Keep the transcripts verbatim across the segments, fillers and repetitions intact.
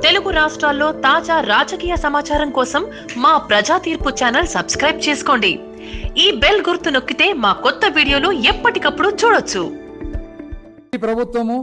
తెలుగు రాష్ట్రాల్లో తాజా రాజకీయ సమాచారం కోసం మా ప్రజా తీర్పు ఛానల్ సబ్స్క్రైబ్ చేసుకోండి. ఈ బెల్ గుర్తు నొక్కితే మా కొత్త వీడియోలు ఎప్పటికప్పుడు చూడొచ్చు. ఈ ప్రభుత్వము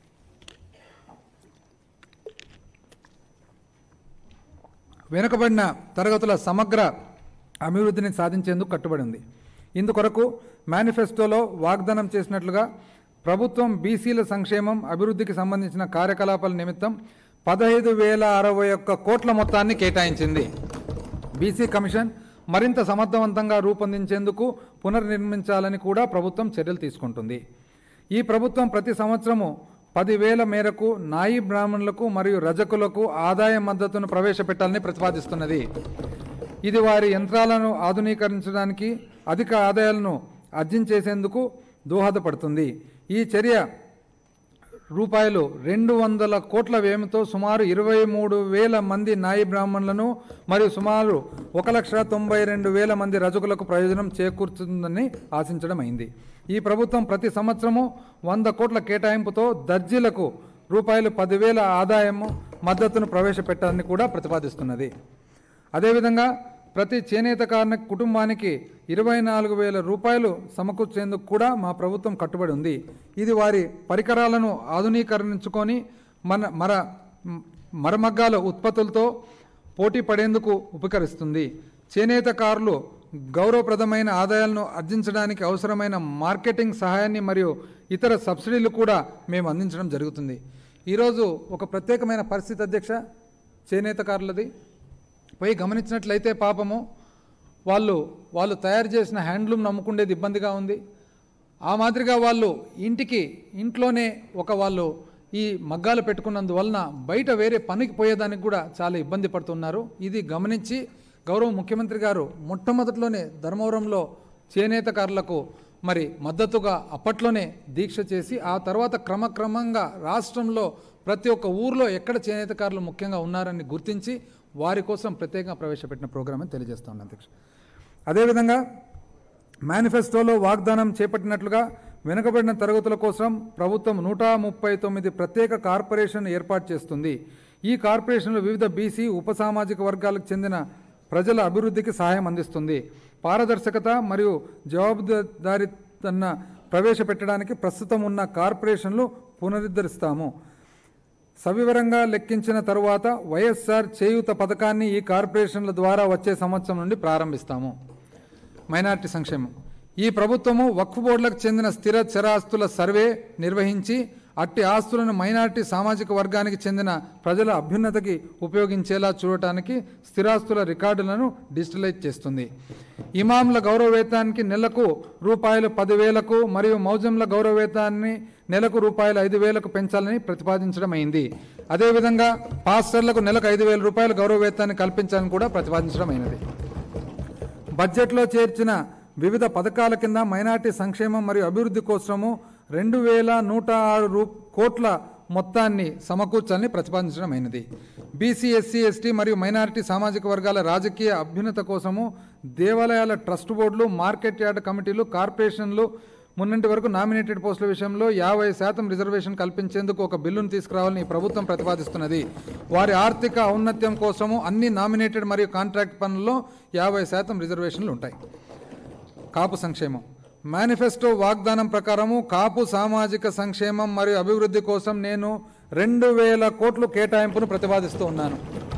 వెనుకబడిన తరగతుల సమగ్ర అభివృద్ధిని సాధించేందుకు కట్టుబడి ఉంది. ఇందుకొరకు మేనిఫెస్టోలో వాగ్దానం చేసినట్లుగా ప్రభుత్వం బీసీల సంక్షేమం అభివృద్ధికి సంబంధించిన కార్యకలాపాల నిమిత్తం పదహైదు వేల అరవై ఒక్క కోట్ల మొత్తాన్ని కేటాయించింది. బీసీ కమిషన్ మరింత సమర్థవంతంగా రూపొందించేందుకు పునర్నిర్మించాలని కూడా ప్రభుత్వం చర్యలు తీసుకుంటుంది. ఈ ప్రభుత్వం ప్రతి సంవత్సరము పదివేల మేరకు నాయి బ్రాహ్మణులకు మరియు రజకులకు ఆదాయ మద్దతును ప్రవేశపెట్టాలని ప్రతిపాదిస్తున్నది. ఇది వారి యంత్రాలను ఆధునీకరించడానికి అధిక ఆదాయాలను ఆర్జించేసేందుకు దోహదపడుతుంది. ఈ చర్య రూపాయలు రెండు వందల కోట్ల వ్యయంతో సుమారు ఇరవై మూడు వేల మంది నాయి బ్రాహ్మణులను మరియు సుమారు ఒక లక్ష తొంభై రెండు వేల మంది రజకులకు ప్రయోజనం చేకూరుతుందని ఆశించడం అయింది. ఈ ప్రభుత్వం ప్రతి సంవత్సరము వంద కోట్ల కేటాయింపుతో దర్జీలకు రూపాయలు పదివేల ఆదాయము మద్దతును ప్రవేశపెట్టాలని కూడా ప్రతిపాదిస్తున్నది. అదేవిధంగా ప్రతి చేనేత కార్మిక కుటుంబానికి ఇరవై నాలుగు వేల రూపాయలు సమకూర్చేందుకు కూడా మా ప్రభుత్వం కట్టుబడి ఉంది. ఇది వారి పరికరాలను ఆధునీకరించుకొని మన మర మరమగ్గాల ఉత్పత్తులతో పోటీ పడేందుకు ఉపకరిస్తుంది. చేనేతకారులు గౌరవప్రదమైన ఆదాయాలను ఆర్జించడానికి అవసరమైన మార్కెటింగ్ సహాయాన్ని మరియు ఇతర సబ్సిడీలు కూడా మేము అందించడం జరుగుతుంది. ఈరోజు ఒక ప్రత్యేకమైన పరిస్థితి అధ్యక్ష, చేనేతకారులది పోయి గమనించినట్లయితే పాపము వాళ్ళు వాళ్ళు తయారు చేసిన హ్యాండ్లూమ్ నమ్ముకునేది ఇబ్బందిగా ఉంది. ఆ మాదిరిగా వాళ్ళు ఇంటికి ఇంట్లోనే ఒక వాళ్ళు ఈ మగ్గాలు పెట్టుకున్నందువలన బయట వేరే పనికి పోయేదానికి కూడా చాలా ఇబ్బంది పడుతున్నారు. ఇది గమనించి గౌరవ ముఖ్యమంత్రి గారు మొట్టమొదటిలోనే ధర్మవరంలో చేనేతకారులకు మరి మద్దతుగా అప్పట్లోనే దీక్ష చేసి ఆ తర్వాత క్రమక్రమంగా రాష్ట్రంలో ప్రతి ఒక్క ఊర్లో ఎక్కడ చేనేతకారులు ముఖ్యంగా ఉన్నారని గుర్తించి వారి కోసం ప్రత్యేకంగా ప్రవేశపెట్టిన ప్రోగ్రామ్ అని తెలియజేస్తా ఉన్నాను అధ్యక్ష. అదేవిధంగా మేనిఫెస్టోలో వాగ్దానం చేపట్టినట్లుగా వెనుకబడిన తరగతుల కోసం ప్రభుత్వం నూట ముప్పై తొమ్మిది ప్రత్యేక కార్పొరేషన్ ఏర్పాటు చేస్తుంది. ఈ కార్పొరేషన్లు వివిధ బీసీ ఉపసామాజిక వర్గాలకు చెందిన ప్రజల అభివృద్ధికి సహాయం అందిస్తుంది. పారదర్శకత మరియు జవాబుదారీతన ప్రవేశపెట్టడానికి ప్రస్తుతం ఉన్న కార్పొరేషన్లు పునరుద్ధరిస్తాము. సవివరంగా లెక్కించిన తరువాత వైఎస్ఆర్ చేయూత పథకాన్ని ఈ కార్పొరేషన్ల ద్వారా వచ్చే సంవత్సరం నుండి ప్రారంభిస్తాము. మైనార్టీ సంక్షేమం ఈ ప్రభుత్వము వక్ఫ్ బోర్డులకు చెందిన స్థిర చరాస్తుల సర్వే నిర్వహించి అట్టి ఆస్తులను మైనార్టీ సామాజిక వర్గానికి చెందిన ప్రజల అభ్యున్నతికి ఉపయోగించేలా చూడటానికి స్థిరాస్తుల రికార్డులను డిజిటలైజ్ చేస్తుంది. ఇమాంల గౌరవ వేతనానికి నెలకు రూపాయలు పదివేలకు మరియు మౌజంల గౌరవ వేతనాన్ని నెలకు రూపాయలు ఐదు వేలకు పెంచాలని ప్రతిపాదించడం అయింది. అదేవిధంగా పాస్టర్లకు నెలకు ఐదు వేల రూపాయల గౌరవ వేతనాన్ని కల్పించాలని కూడా ప్రతిపాదించడం అయినది. బడ్జెట్లో చేర్చిన వివిధ పథకాల కింద మైనార్టీ సంక్షేమం మరియు అభివృద్ధి కోసము రెండు వేల నూట ఆరు రూ కోట్ల మొత్తాన్ని సమకూర్చాలని ప్రతిపాదించడం అయినది. బీసీ ఎస్సీ ఎస్టీ మరియు మైనారిటీ సామాజిక వర్గాల రాజకీయ అభ్యున్నత కోసము దేవాలయాల ట్రస్ట్ బోర్డులు, మార్కెట్ యార్డ్ కమిటీలు, కార్పొరేషన్లు మున్నంటి వరకు నామినేటెడ్ పోస్టుల విషయంలో యాభై శాతం రిజర్వేషన్ కల్పించేందుకు ఒక బిల్లును తీసుకురావాలని ప్రభుత్వం ప్రతిపాదిస్తున్నది. వారి ఆర్థిక ఔన్నత్యం కోసము అన్ని నామినేటెడ్ మరియు కాంట్రాక్ట్ పనుల్లో యాభై శాతం రిజర్వేషన్లు ఉంటాయి. కాపు సంక్షేమం మేనిఫెస్టో వాగ్దానం ప్రకారము కాపు సామాజిక సంక్షేమం మరియు అభివృద్ధి కోసం నేను రెండు వేల కోట్లు కేటాయింపును ప్రతిపాదిస్తూ ఉన్నాను.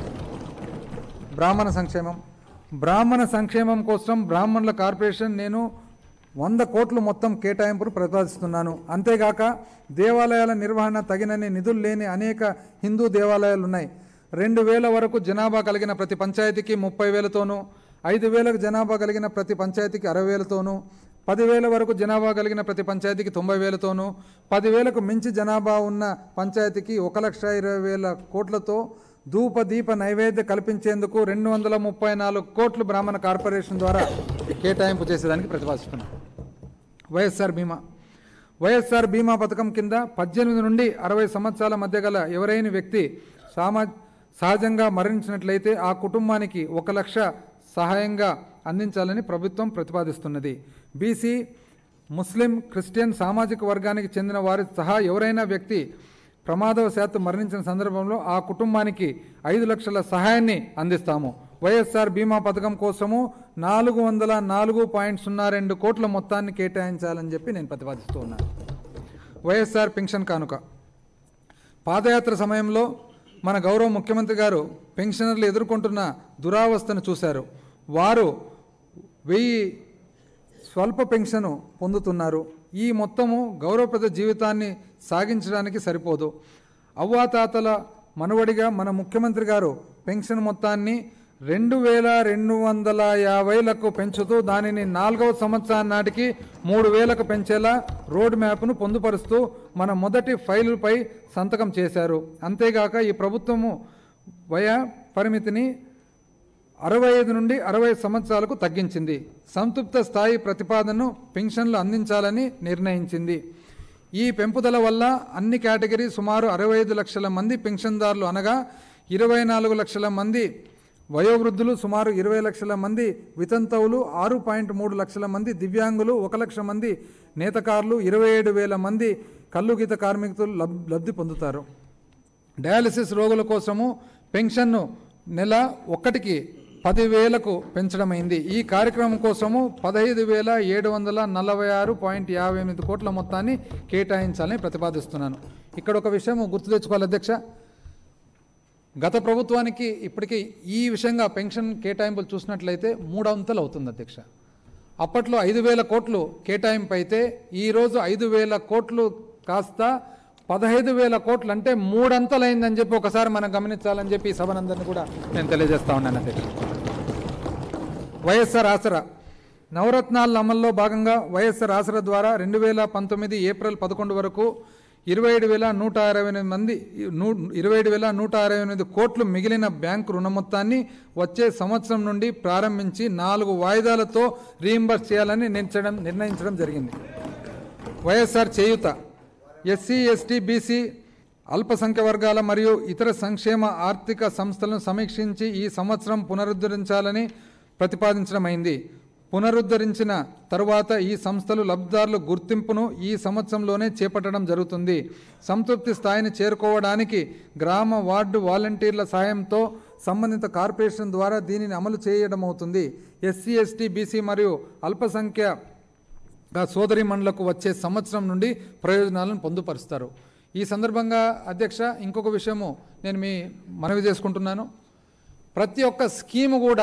బ్రాహ్మణ సంక్షేమం బ్రాహ్మణ సంక్షేమం కోసం బ్రాహ్మణుల కార్పొరేషన్ నేను వంద కోట్లు మొత్తం కేటాయింపును ప్రతిపాదిస్తున్నాను. అంతేగాక దేవాలయాల నిర్వహణ తగినన్ని నిధులు లేని అనేక హిందూ దేవాలయాలు ఉన్నాయి. రెండు వేల వరకు జనాభా కలిగిన ప్రతి పంచాయతీకి ముప్పై వేలతోనూ, ఐదు వేలకు జనాభా కలిగిన ప్రతి పంచాయతీకి అరవై వేలతోనూ, పదివేల వరకు జనాభా కలిగిన ప్రతి పంచాయతీకి తొంభై వేలతోనూ, పదివేలకు మించి జనాభా ఉన్న పంచాయతీకి ఒక లక్ష ఇరవై వేల కోట్లతో ధూప దీప నైవేద్య కల్పించేందుకు రెండు వందల ముప్పై నాలుగు కోట్లు బ్రాహ్మణ కార్పొరేషన్ ద్వారా కేటాయింపు చేసేదానికి ప్రతిపాదిస్తున్నాం. వైఎస్ఆర్ బీమా వైఎస్ఆర్ బీమా పథకం కింద పద్దెనిమిది నుండి అరవై సంవత్సరాల మధ్య గల ఎవరైనా వ్యక్తి సామా సహజంగా మరణించినట్లయితే ఆ కుటుంబానికి ఒక లక్ష సహాయంగా అందించాలని ప్రభుత్వం ప్రతిపాదిస్తున్నది. బీసీ, ముస్లిం, క్రిస్టియన్ సామాజిక వర్గానికి చెందిన వారి సహా ఎవరైనా వ్యక్తి ప్రమాదవశాత్తు మరణించిన సందర్భంలో ఆ కుటుంబానికి ఐదు లక్షల సహాయాన్ని అందిస్తాము. వైఎస్ఆర్ బీమా పథకం కోసము నాలుగు వందల నాలుగు పాయింట్ సున్నా రెండు కోట్ల మొత్తాన్ని కేటాయించాలని చెప్పి నేను ప్రతిపాదిస్తూ ఉన్నాను. వైఎస్ఆర్ పెన్షన్ కానుక. పాదయాత్ర సమయంలో మన గౌరవ ముఖ్యమంత్రి గారు పెన్షనర్లు ఎదుర్కొంటున్న దురావస్థను చూశారు. వారు వెయ్యి స్వల్ప పెన్షను పొందుతున్నారు. ఈ మొత్తము గౌరవప్రద జీవితాన్ని సాగించడానికి సరిపోదు. అవ్వాతాతల మనవడిగా మన ముఖ్యమంత్రి గారు పెన్షన్ మొత్తాన్ని రెండు వేల రెండు వందల యాభైలకు పెంచుతూ దానిని నాలుగవ సంవత్సరం నాటికి మూడు వేలకు పెంచేలా రోడ్ మ్యాప్ను పొందుపరుస్తూ మన మొదటి ఫైలుపై సంతకం చేశారు. అంతేగాక ఈ ప్రభుత్వము వయా పరిమితిని అరవై ఐదు నుండి అరవై సంవత్సరాలకు తగ్గించింది. సంతృప్త స్థాయి ప్రతిపాదనను పెన్షన్లు అందించాలని నిర్ణయించింది. ఈ పెంపుదల వల్ల అన్ని కేటగిరీ సుమారు అరవై ఐదు లక్షల మంది పెన్షన్దారులు అనగా ఇరవై నాలుగు లక్షల మంది వయోవృద్ధులు, సుమారు ఇరవై లక్షల మంది వితంతువులు, ఆరు పాయింట్ మూడు లక్షల మంది దివ్యాంగులు, ఒక లక్ష మంది నేతకారులు, ఇరవై ఏడు వేల మంది కల్లుగీత కార్మికులు లబ్ లబ్ధి పొందుతారు. డయాలసిస్ రోగుల కోసము పెన్షన్ను నెల ఒక్కటికి పదివేలకు పెంచడమైంది. ఈ కార్యక్రమం కోసము పదహైదు వేల ఏడు వందల నలభై ఆరు పాయింట్ యాభై ఎనిమిది కోట్ల మొత్తాన్ని కేటాయించాలని ప్రతిపాదిస్తున్నాను. ఇక్కడ ఒక విషయం గుర్తు తెచ్చుకోవాలి అధ్యక్ష. గత ప్రభుత్వానికి ఇప్పటికీ ఈ విషయంగా పెన్షన్ కేటాయింపులు చూసినట్లయితే మూడొంతులు అవుతుంది అధ్యక్ష. అప్పట్లో ఐదు వేల కోట్లు కేటాయింపు అయితే ఈరోజు ఐదు వేల కోట్లు కాస్త పదహైదు వేల కోట్లు అంటే మూడంతలైందని చెప్పి ఒకసారి మనం గమనించాలని చెప్పి ఈ సభనందరినీ కూడా నేను తెలియజేస్తా ఉన్నాను అధ్యక్ష. వైఎస్ఆర్ ఆసరా. నవరత్నాల అమల్లో భాగంగా వైఎస్ఆర్ ఆసరా ద్వారా రెండు వేల పంతొమ్మిది ఏప్రిల్ పదకొండు వరకు ఇరవై ఏడు వేల నూట అరవై ఎనిమిది మంది ఇరవై ఏడు వేల నూట అరవై ఎనిమిది కోట్లు మిగిలిన బ్యాంకు రుణ మొత్తాన్ని వచ్చే సంవత్సరం నుండి ప్రారంభించి నాలుగు వాయిదాలతో రీయింబర్స్ చేయాలని నిర్ణయించడం నిర్ణయించడం జరిగింది. వైఎస్ఆర్ చేయూత. ఎస్సీ ఎస్టీ బీసీ అల్పసంఖ్య వర్గాల మరియు ఇతర సంక్షేమ ఆర్థిక సంస్థలను సమీక్షించి ఈ సంవత్సరం పునరుద్ధరించాలని ప్రతిపాదించడమైంది. పునరుద్ధరించిన తరువాత ఈ సంస్థలు లబ్ధిదారుల గుర్తింపును ఈ సంవత్సరంలోనే చేపట్టడం జరుగుతుంది. సంతృప్తి స్థాయిని చేరుకోవడానికి గ్రామ వార్డు వాలంటీర్ల సాయంతో సంబంధిత కార్పొరేషన్ ద్వారా దీనిని అమలు చేయడం అవుతుంది. ఎస్సీ ఎస్టీ బీసీ మరియు అల్పసంఖ్య సోదరీమణులకు వచ్చే సంవత్సరం నుండి ప్రయోజనాలను పొందుపరుస్తారు. ఈ సందర్భంగా అధ్యక్ష ఇంకొక విషయము నేను మీ మనవి చేసుకుంటున్నాను. ప్రతి ఒక్క స్కీము కూడా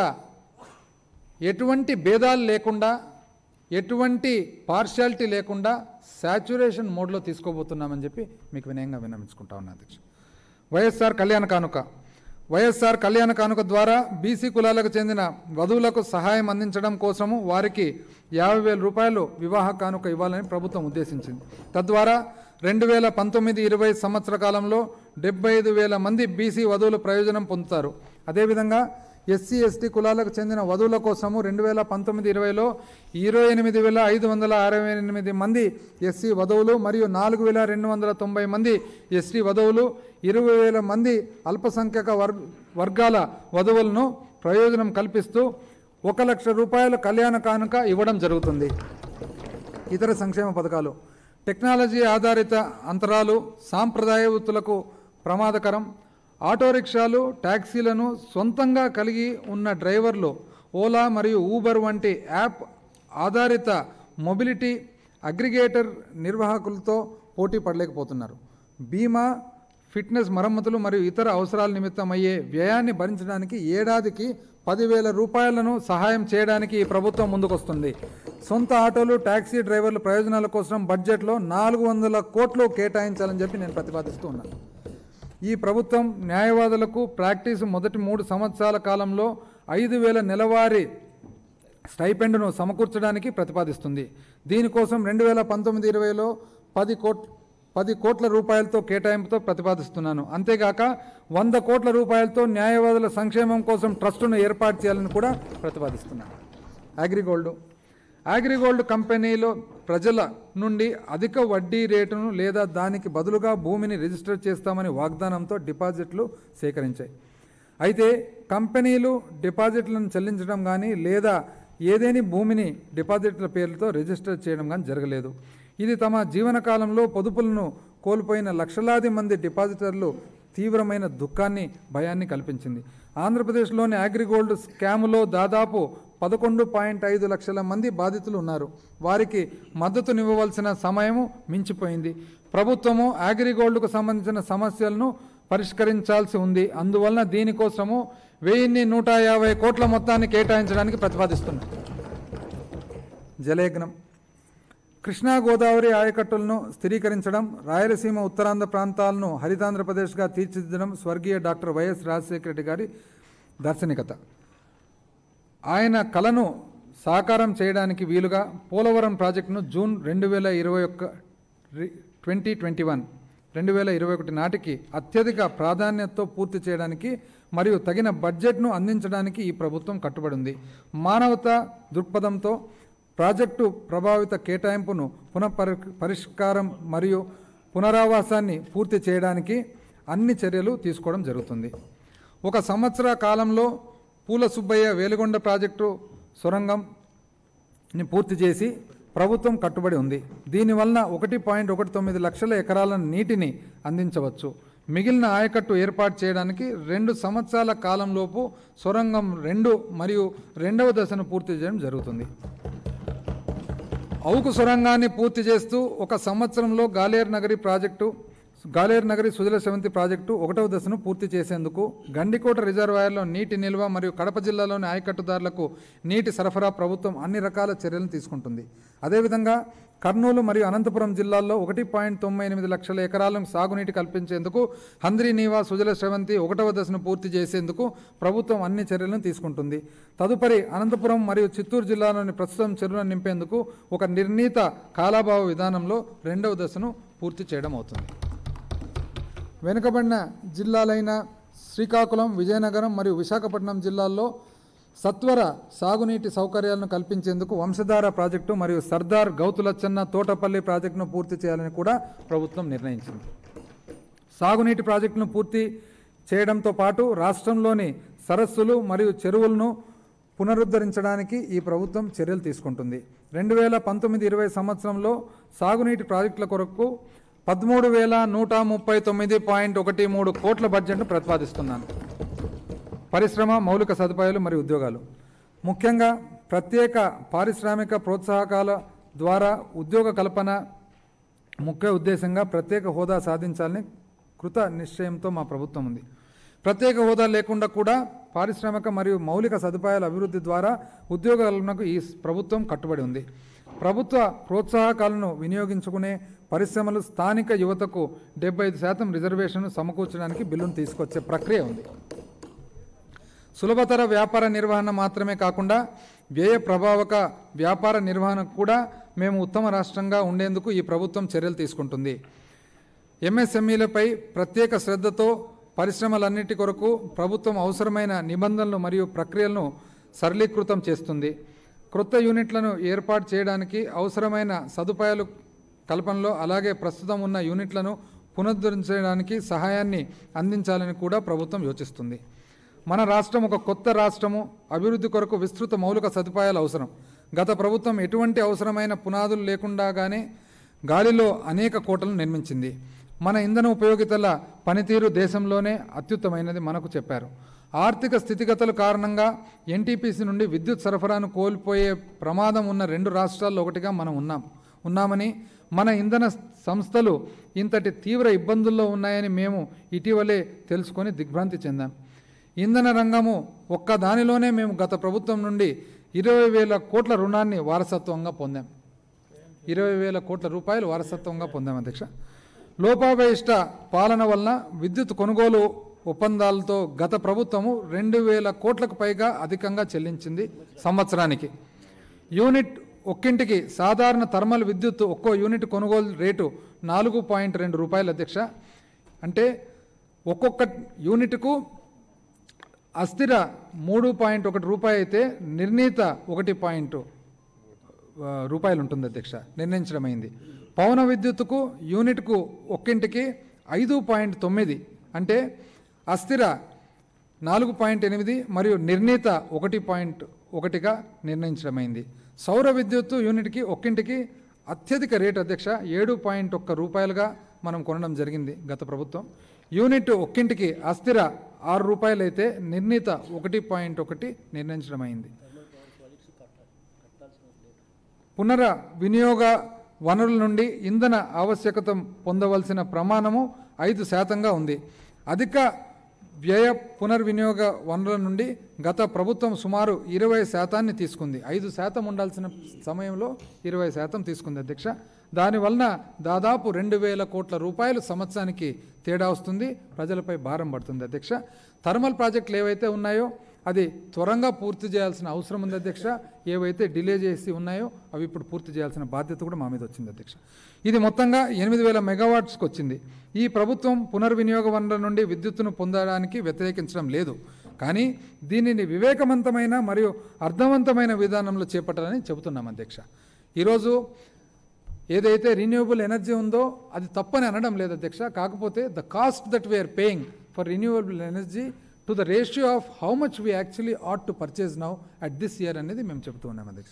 ఎటువంటి భేదాలు లేకుండా, ఎటువంటి పార్షియాలిటీ లేకుండా శాచ్యురేషన్ మోడ్లో తీసుకోబోతున్నామని చెప్పి మీకు వినయంగా విన్నవించుకుంటా ఉన్నాను అధ్యక్ష. వైఎస్ఆర్ కళ్యాణ కానుక. వైఎస్ఆర్ కళ్యాణ కానుక ద్వారా బీసీ కులాలకు చెందిన వధువులకు సహాయం అందించడం కోసము వారికి యాభై వేల రూపాయలు వివాహ కానుక ఇవ్వాలని ప్రభుత్వం ఉద్దేశించింది. తద్వారా రెండు వేల పంతొమ్మిది ఇరవై సంవత్సర కాలంలో డెబ్బై ఐదు వేల మంది బీసీ వధువులు ప్రయోజనం పొందుతారు. అదేవిధంగా ఎస్సీ ఎస్టీ కులాలకు చెందిన వధువుల కోసము రెండు వేల పంతొమ్మిది ఇరవైలో ఇరవై ఎనిమిది వేల ఐదు వందల అరవై ఎనిమిది మంది ఎస్సీ వధువులు మరియు నాలుగు వేల రెండు వందల తొంభై మంది ఎస్టీ వధువులు, ఇరవై వేల మంది అల్పసంఖ్యక వర్గ వర్గాల వధువులను ప్రయోజనం కల్పిస్తూ ఒక లక్ష రూపాయల కళ్యాణ కానుక ఇవ్వడం జరుగుతుంది. ఇతర సంక్షేమ పథకాలు. టెక్నాలజీ ఆధారిత అంతరాలు సాంప్రదాయ వృత్తులకు ప్రమాదకరం. ఆటో రిక్షాలు, ట్యాక్సీలను సొంతంగా కలిగి ఉన్న డ్రైవర్లు ఓలా మరియు ఊబర్ వంటి యాప్ ఆధారిత మొబిలిటీ అగ్రిగేటర్ నిర్వాహకులతో పోటీ పడలేకపోతున్నారు. బీమా, ఫిట్నెస్ మరమ్మతులు మరియు ఇతర అవసరాల నిమిత్తం అయ్యే వ్యయాన్ని భరించడానికి ఏడాదికి పదివేల రూపాయలను సహాయం చేయడానికి ఈ ప్రభుత్వం ముందుకొస్తుంది. సొంత ఆటోలు, ట్యాక్సీ డ్రైవర్ల ప్రయోజనాల కోసం బడ్జెట్లో నాలుగు వందల కోట్లు కేటాయించాలని చెప్పి నేను ప్రతిపాదిస్తూ ఉన్నాను. ఈ ప్రభుత్వం న్యాయవాదులకు ప్రాక్టీసు మొదటి మూడు సంవత్సరాల కాలంలో ఐదు వేల నెలవారీ స్టైపెండ్ను సమకూర్చడానికి ప్రతిపాదిస్తుంది. దీనికోసం రెండు వేల పంతొమ్మిది ఇరవైలో పది కోట్ పది కోట్ల రూపాయలతో కేటాయింపుతో ప్రతిపాదిస్తున్నాను. అంతేగాక వంద కోట్ల రూపాయలతో న్యాయవాదుల సంక్షేమం కోసం ట్రస్టును ఏర్పాటు చేయాలని కూడా ప్రతిపాదిస్తున్నాను. అగ్రిగోల్డ్. అగ్రిగోల్డ్ కంపెనీలో ప్రజల నుండి అధిక వడ్డీ రేటును లేదా దానికి బదులుగా భూమిని రిజిస్టర్ చేస్తామని వాగ్దానంతో డిపాజిట్లు సేకరించాయి. అయితే కంపెనీలు డిపాజిట్లను చెల్లించడం కానీ లేదా ఏదేని భూమిని డిపాజిట్ల పేర్లతో రిజిస్టర్ చేయడం కానీ జరగలేదు. ఇది తమ జీవనకాలంలో పొదుపులను కోల్పోయిన లక్షలాది మంది డిపాజిటర్లు తీవ్రమైన దుఃఖాన్ని భయాన్ని కల్పించింది. ఆంధ్రప్రదేశ్లోని అగ్రిగోల్డ్ స్కాములో దాదాపు పదకొండు పాయింట్ ఐదు లక్షల మంది బాధితులు ఉన్నారు. వారికి మద్దతునివ్వవలసిన సమయము మించిపోయింది. ప్రభుత్వము అగ్రిగోల్డ్కు సంబంధించిన సమస్యలను పరిష్కరించాల్సి ఉంది. అందువలన దీనికోసము వెయ్యిన్ని నూట యాభై కోట్ల మొత్తాన్ని కేటాయించడానికి ప్రతిపాదిస్తుంది. జలయజ్ఞం. కృష్ణా గోదావరి ఆయకట్టులను స్థిరీకరించడం, రాయలసీమ ఉత్తరాంధ్ర ప్రాంతాలను హరితాంధ్రప్రదేశ్గా తీర్చిదిద్దడం స్వర్గీయ డాక్టర్ వైఎస్ రాజశేఖర రెడ్డి గారి దార్శనికత. ఆయన కలను సాకారం చేయడానికి వీలుగా పోలవరం ప్రాజెక్టును జూన్ రెండు వేల ఇరవై ఒక్క ట్వంటీ ట్వంటీ వన్ రెండు వేల ఇరవై ఒకటి నాటికి అత్యధిక ప్రాధాన్యతతో పూర్తి చేయడానికి మరియు తగిన బడ్జెట్ను అందించడానికి ఈ ప్రభుత్వం కట్టుబడి ఉంది. మానవతా దృక్పథంతో ప్రాజెక్టు ప్రభావిత కేటాయింపును పునఃపరి పరిష్కారం మరియు పునరావాసాన్ని పూర్తి చేయడానికి అన్ని చర్యలు తీసుకోవడం జరుగుతుంది. ఒక సంవత్సర కాలంలో పూల సుబ్బయ్య వేలిగొండ ప్రాజెక్టు సొరంగంని పూర్తి చేసి ప్రభుత్వం కట్టుబడి ఉంది. దీనివలన ఒకటి పాయింట్ ఒకటి తొమ్మిది లక్షల ఎకరాల నీటిని అందించవచ్చు. మిగిలిన ఆయకట్టు ఏర్పాటు చేయడానికి రెండు సంవత్సరాల కాలంలోపు సొరంగం రెండు మరియు రెండవ దశను పూర్తి చేయడం జరుగుతుంది. అవుకు సొరంగాన్ని పూర్తి చేస్తూ ఒక సంవత్సరంలో గాలేరు నగరి ప్రాజెక్టు గాలేరు నగరి సుజల శ్రవంతి ప్రాజెక్టు ఒకటవ దశను పూర్తి చేసేందుకు గండికోట రిజర్వాయర్లో నీటి నిల్వ మరియు కడప జిల్లాలోని ఆయకట్టుదారులకు నీటి సరఫరా ప్రభుత్వం అన్ని రకాల చర్యలను తీసుకుంటుంది. అదేవిధంగా కర్నూలు మరియు అనంతపురం జిల్లాల్లో ఒకటి పాయింట్ తొంభై ఎనిమిది లక్షల ఎకరాలను సాగునీటి కల్పించేందుకు హంద్రీ నీవా సుజల శ్రవంతి ఒకటవ దశను పూర్తి చేసేందుకు ప్రభుత్వం అన్ని చర్యలను తీసుకుంటుంది. తదుపరి అనంతపురం మరియు చిత్తూరు జిల్లాలోని ప్రస్తుతం చెరువులను నింపేందుకు ఒక నిర్ణీత కాలాభావ విధానంలో రెండవ దశను పూర్తి చేయడం అవుతుంది. వెనుకబడిన జిల్లాలైన శ్రీకాకుళం, విజయనగరం మరియు విశాఖపట్నం జిల్లాల్లో సత్వర సాగునీటి సౌకర్యాలను కల్పించేందుకు వంశధార ప్రాజెక్టు మరియు సర్దార్ గౌతులచ్చన్న తోటపల్లి ప్రాజెక్టును పూర్తి చేయాలని కూడా ప్రభుత్వం నిర్ణయించింది. సాగునీటి ప్రాజెక్టును పూర్తి చేయడంతో పాటు రాష్ట్రంలోని సరస్సులు మరియు చెరువులను పునరుద్ధరించడానికి ఈ ప్రభుత్వం చర్యలు తీసుకుంటుంది. రెండు వేల పంతొమ్మిది ఇరవై సంవత్సరంలో సాగునీటి ప్రాజెక్టుల కొరకు పదమూడు వేల నూట ముప్పై తొమ్మిది పాయింట్ ఒకటి మూడు కోట్ల బడ్జెట్ను ప్రతిపాదిస్తున్నాను. పరిశ్రమ, మౌలిక సదుపాయాలు మరియు ఉద్యోగాలు. ముఖ్యంగా ప్రత్యేక పారిశ్రామిక ప్రోత్సాహకాల ద్వారా ఉద్యోగ కల్పన ముఖ్య ఉద్దేశంగా ప్రత్యేక హోదా సాధించాలని కృత నిశ్చయంతో మా ప్రభుత్వం ఉంది. ప్రత్యేక హోదా లేకుండా కూడా పారిశ్రామిక మరియు మౌలిక సదుపాయాల అభివృద్ధి ద్వారా ఉద్యోగ కల్పనకు ఈ ప్రభుత్వం కట్టుబడి ఉంది. ప్రభుత్వ ప్రోత్సాహకాలను వినియోగించుకునే పరిశ్రమలు స్థానిక యువతకు డెబ్బై ఐదు శాతం రిజర్వేషన్ను సమకూర్చడానికి బిల్లును తీసుకొచ్చే ప్రక్రియ ఉంది. సులభతర వ్యాపార నిర్వహణ మాత్రమే కాకుండా వ్యయ ప్రభావక వ్యాపార నిర్వహణకు కూడా మేము ఉత్తమ రాష్ట్రంగా ఉండేందుకు ఈ ప్రభుత్వం చర్యలు తీసుకుంటుంది. ఎంఎస్ఎంఈలపై ప్రత్యేక శ్రద్ధతో పరిశ్రమలన్నిటి కొరకు ప్రభుత్వం అవసరమైన నిబంధనలు మరియు ప్రక్రియలను సరళీకృతం చేస్తుంది. క్రొత్త యూనిట్లను ఏర్పాటు చేయడానికి అవసరమైన సదుపాయాలు కల్పనలో అలాగే ప్రస్తుతం ఉన్న యూనిట్లను పునరుద్ధరించడానికి సహాయాన్ని అందించాలని కూడా ప్రభుత్వం యోచిస్తుంది. మన రాష్ట్రం ఒక కొత్త రాష్ట్రము. అభివృద్ధి కొరకు విస్తృత మౌలిక సదుపాయాలు అవసరం. గత ప్రభుత్వం ఎటువంటి అవసరమైన పునాదులు లేకుండానే గాలిలో అనేక కోటలను నిర్మించింది. మన ఇంధన ఉపయోగితల పనితీరు దేశంలోనే అత్యుత్తమైనది మనకు చెప్పారు. ఆర్థిక స్థితిగతుల కారణంగా ఎన్టీపీసీ నుండి విద్యుత్ సరఫరాను కోల్పోయే ప్రమాదం ఉన్న రెండు రాష్ట్రాల్లో ఒకటిగా మనం ఉన్నాం ఉన్నామని మన ఇంధన సంస్థలు ఇంతటి తీవ్ర ఇబ్బందుల్లో ఉన్నాయని మేము ఇటీవలే తెలుసుకొని దిగ్భ్రాంతి చెందాం. ఇంధన రంగము ఒక్క దానిలోనే మేము గత ప్రభుత్వం నుండి ఇరవై వేల కోట్ల రుణాన్ని వారసత్వంగా పొందాం. ఇరవై వేల కోట్ల రూపాయలు వారసత్వంగా పొందాం అధ్యక్ష. లోపాభయిష్ట పాలన వలన విద్యుత్ కొనుగోలు ఒప్పందాలతో గత ప్రభుత్వము రెండు వేల కోట్లకు పైగా అధికంగా చెల్లించింది సంవత్సరానికి. యూనిట్ ఒక్కింటికి సాధారణ థర్మల్ విద్యుత్ ఒక్కో యూనిట్ కొనుగోలు రేటు నాలుగు పాయింట్ రెండు రూపాయలు అధ్యక్ష. అంటే ఒక్కొక్క యూనిట్కు అస్థిర మూడు పాయింట్ ఒకటి రూపాయి అయితే నిర్ణీత ఒకటి పాయింట్ రూపాయలు ఉంటుంది అధ్యక్ష, నిర్ణయించడమైంది. పవన విద్యుత్తుకు యూనిట్కు ఒక్కింటికి ఐదు పాయింట్ తొమ్మిది అంటే అస్థిర నాలుగు పాయింట్ ఎనిమిది మరియు నిర్ణీత ఒకటి పాయింట్ ఒకటిగా నిర్ణయించడమైంది. సౌర విద్యుత్తు యూనిట్కి ఒక్కింటికి అత్యధిక రేటు అధ్యక్ష ఏడు పాయింట్ ఒక్క రూపాయలుగా మనం కొనడం జరిగింది గత ప్రభుత్వం. యూనిట్ ఒక్కింటికి అస్థిర ఆరు రూపాయలు అయితే నిర్ణీత ఒకటి పాయింట్ ఒకటి నిర్ణయించడం అయింది. పునర వినియోగ వనరుల నుండి ఇంధన ఆవశ్యకత పొందవలసిన ప్రమాణము ఐదు శాతంగా ఉంది. అధిక వ్యయ పునర్వినియోగ వనరుల నుండి గత ప్రభుత్వం సుమారు ఇరవై శాతాన్ని తీసుకుంది. ఐదు శాతం ఉండాల్సిన సమయంలో ఇరవై శాతం తీసుకుంది అధ్యక్ష. దానివలన దాదాపు రెండు వేల కోట్ల రూపాయలు సంవత్సరానికి తేడా వస్తుంది, ప్రజలపై భారం పడుతుంది అధ్యక్ష. థర్మల్ ప్రాజెక్టులు ఏవైతే ఉన్నాయో అది త్వరగా పూర్తి చేయాల్సిన అవసరం ఉంది అధ్యక్ష. ఏవైతే డిలే చేసి ఉన్నాయో అవి ఇప్పుడు పూర్తి చేయాల్సిన బాధ్యత కూడా మా మీద వచ్చింది అధ్యక్ష. ఇది మొత్తంగా ఎనిమిది వేల మెగావాట్స్కి వచ్చింది. ఈ ప్రభుత్వం పునర్వినియోగ వనరుల నుండి విద్యుత్తును పొందడానికి వ్యతిరేకించడం లేదు, కానీ దీనిని వివేకవంతమైన మరియు అర్థవంతమైన విధానంలో చేపట్టాలని చెబుతున్నాం అధ్యక్ష. ఈరోజు ఏదైతే రిన్యూవబుల్ ఎనర్జీ ఉందో అది తప్పని అనడం లేదు అధ్యక్ష. కాకపోతే the cost that we're paying for renewable energy to the ratio of how much we actually ought to purchase now at this year అనేది మేము చెబుతూ ఉన్నాం అధ్యక్ష.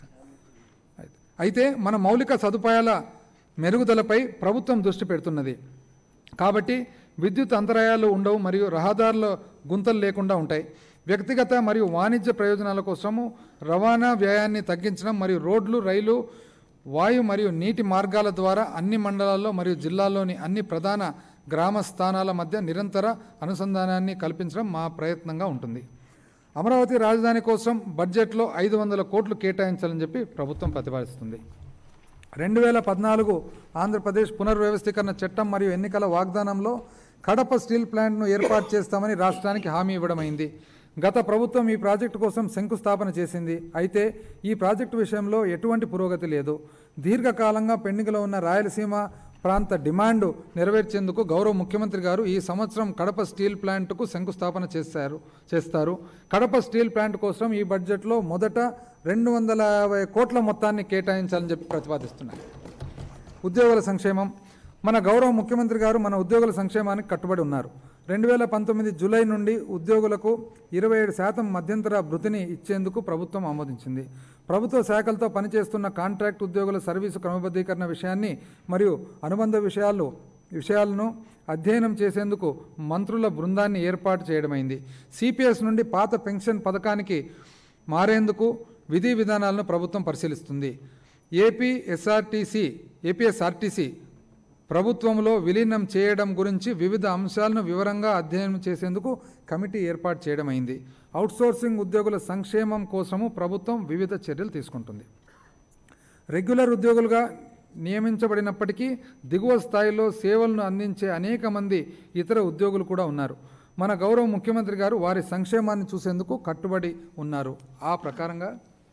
అయితే మన మౌలిక సదుపాయాల మెరుగుదలపై ప్రభుత్వం దృష్టి పెడుతున్నది కాబట్టి విద్యుత్ అంతరాయాలు ఉండవు మరియు రహదారుల గుంతలు లేకుండా ఉంటాయి. వ్యక్తిగత మరియు వాణిజ్య ప్రయోజనాల కోసము రవాణా వ్యయాన్ని తగ్గించడం మరియు రోడ్లు, రైలు, వాయు మరియు నీటి మార్గాల ద్వారా అన్ని మండలాల్లో మరియు జిల్లాల్లోని అన్ని ప్రధాన గ్రామ స్థానాల మధ్య నిరంతర అనుసంధానాన్ని కల్పించడం మా ప్రయత్నంగా ఉంటుంది. అమరావతి రాజధాని కోసం బడ్జెట్లో ఐదు వందల కోట్లు కేటాయించాలని చెప్పి ప్రభుత్వం ప్రతిపాదిస్తుంది. రెండు వేల పద్నాలుగు ఆంధ్రప్రదేశ్ పునర్వ్యవస్థీకరణ చట్టం మరియు ఎన్నికల వాగ్దానంలో కడప స్టీల్ ప్లాంట్ను ఏర్పాటు చేస్తామని రాష్ట్రానికి హామీ ఇవ్వడమైంది. గత ప్రభుత్వం ఈ ప్రాజెక్టు కోసం శంకుస్థాపన చేసింది. అయితే ఈ ప్రాజెక్టు విషయంలో ఎటువంటి పురోగతి లేదు. దీర్ఘకాలంగా పెండింగ్లో ఉన్న రాయలసీమ ప్రాంత డిమాండ్ నెరవేర్చేందుకు గౌరవ ముఖ్యమంత్రి గారు ఈ సంవత్సరం కడప స్టీల్ ప్లాంట్కు శంకుస్థాపన చేశారు చేస్తారు కడప స్టీల్ ప్లాంట్ కోసం ఈ బడ్జెట్లో మొదట రెండు వందల యాభై కోట్ల మొత్తాన్ని కేటాయించాలని చెప్పి ప్రతిపాదిస్తున్నారు. ఉద్యోగుల సంక్షేమం. మన గౌరవ ముఖ్యమంత్రి గారు మన ఉద్యోగుల సంక్షేమానికి కట్టుబడి ఉన్నారు. రెండు వేల పంతొమ్మిది జూలై నుండి ఉద్యోగులకు ఇరవై ఏడు శాతం మధ్యంతర భృతిని ఇచ్చేందుకు ప్రభుత్వం ఆమోదించింది. ప్రభుత్వ శాఖలతో పనిచేస్తున్న కాంట్రాక్ట్ ఉద్యోగుల సర్వీసు క్రమబద్ధీకరణ విషయాన్ని మరియు అనుబంధ విషయాలు విషయాలను అధ్యయనం చేసేందుకు మంత్రుల బృందాన్ని ఏర్పాటు చేయడమైంది. సిపిఎస్ నుండి పాత పెన్షన్ పథకానికి మారేందుకు విధి విధానాలను ప్రభుత్వం పరిశీలిస్తుంది. ఏపీ ఎస్ఆర్టీసీ ఏపీఎస్ఆర్టీసీ ప్రభుత్వంలో విలీనం చేయడం గురించి వివిధ అంశాలను వివరంగా అధ్యయనం చేసేందుకు కమిటీ ఏర్పాటు చేయడమైంది. అవుట్సోర్సింగ్ ఉద్యోగుల సంక్షేమం కోసము ప్రభుత్వం వివిధ చర్యలు తీసుకుంటుంది. రెగ్యులర్ ఉద్యోగులుగా నియమించబడినప్పటికీ దిగువ స్థాయిలో సేవలను అందించే అనేక మంది ఇతర ఉద్యోగులు కూడా ఉన్నారు. మన గౌరవ ముఖ్యమంత్రి గారు వారి సంక్షేమాన్ని చూసేందుకు కట్టుబడి ఉన్నారు. ఆ ప్రకారంగా